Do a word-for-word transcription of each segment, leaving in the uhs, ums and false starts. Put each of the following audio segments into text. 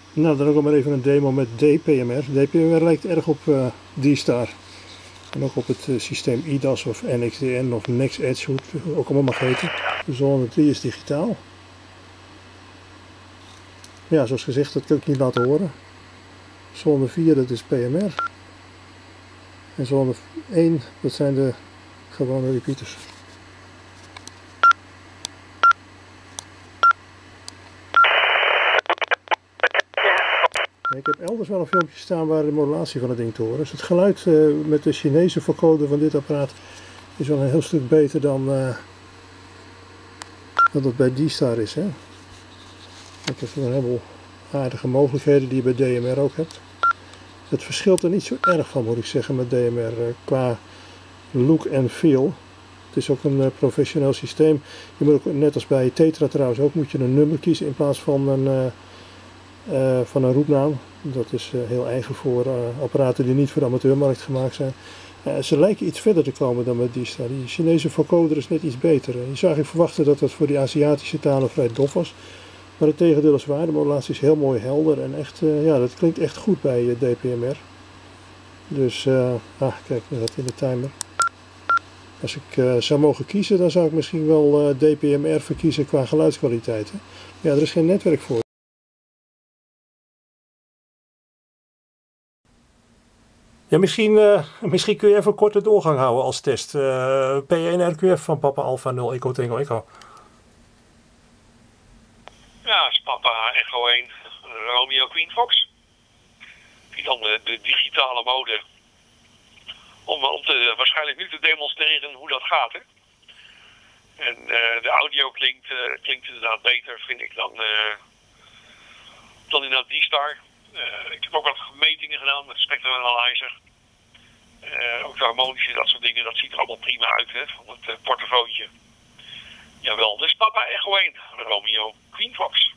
Nou, dan ook maar even een demo met D P M R. D P M R lijkt erg op uh, D-Star. En ook op het uh, systeem I D A S of N X D N of NextEdge, hoe het ook allemaal mag heten. De zone drie is digitaal. Ja, zoals gezegd, dat kan ik niet laten horen. Zone vier, dat is P M R. En zone één, dat zijn de gewone repeaters. Ik heb elders wel een filmpje staan waar de modulatie van het ding te horen is. Het geluid uh, met de Chinese vocoder van dit apparaat is wel een heel stuk beter dan, uh, dan dat bij D-Star is. Hè? Ik heb een heleboel aardige mogelijkheden die je bij D M R ook hebt. Het verschilt er niet zo erg van, moet ik zeggen, met D M R uh, qua look en feel. Het is ook een uh, professioneel systeem. Je moet ook, net als bij Tetra trouwens ook, moet je een nummer kiezen in plaats van een, uh, uh, van een roepnaam. Dat is uh, heel eigen voor uh, apparaten die niet voor de amateurmarkt gemaakt zijn. Uh, ze lijken iets verder te komen dan met D-Star. Die Chinese vocoder is net iets beter. Je zou eigenlijk verwachten dat dat voor die Aziatische talen vrij dof was. Maar het tegendeel is waar. De modulatie is heel mooi helder en echt, uh, ja, dat klinkt echt goed bij uh, D P M R. Dus, uh, ah, kijk, dat in de timer. Als ik uh, zou mogen kiezen, dan zou ik misschien wel uh, D P M R verkiezen qua geluidskwaliteit. Hè? Ja, er is geen netwerk voor. Ja, misschien, uh, misschien kun je even een korte doorgang houden als test. Uh, P één R Q F van Papa Alpha nul Echo Tango Echo. Ja, dat is Papa Echo één Romeo Queen Fox. Die dan de, de digitale mode. Om, om te, waarschijnlijk nu te demonstreren hoe dat gaat. Hè? En uh, de audio klinkt, uh, klinkt inderdaad beter, vind ik, dan, uh, dan inderdaad D-Star. Uh, ik heb ook wat metingen gedaan met Spectrum Analyzer. Uh, ook de harmonische, dat soort dingen, dat ziet er allemaal prima uit, hè, van het uh, portofoontje. Jawel, dus Papa Echo één Romeo Queen Fox.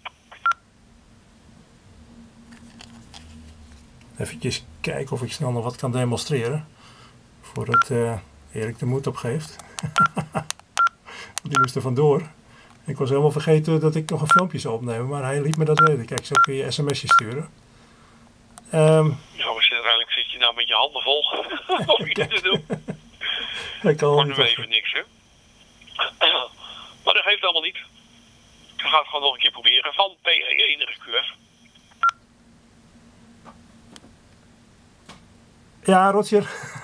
Even kijken of ik snel nog wat kan demonstreren. Voordat uh, Erik de moed opgeeft. Die moest er vandoor. Ik was helemaal vergeten dat ik nog een filmpje zou opnemen, maar hij liet me dat weten. Kijk, zo kun je sms'jes sturen. Um, ja, maar uiteindelijk zit je nou met je handen vol om iets te doen. Ik kan maar nu even niks, hè. Maar dat geeft allemaal niet. Ik ga het gewoon nog een keer proberen van P één R Q F. Ja, Roger.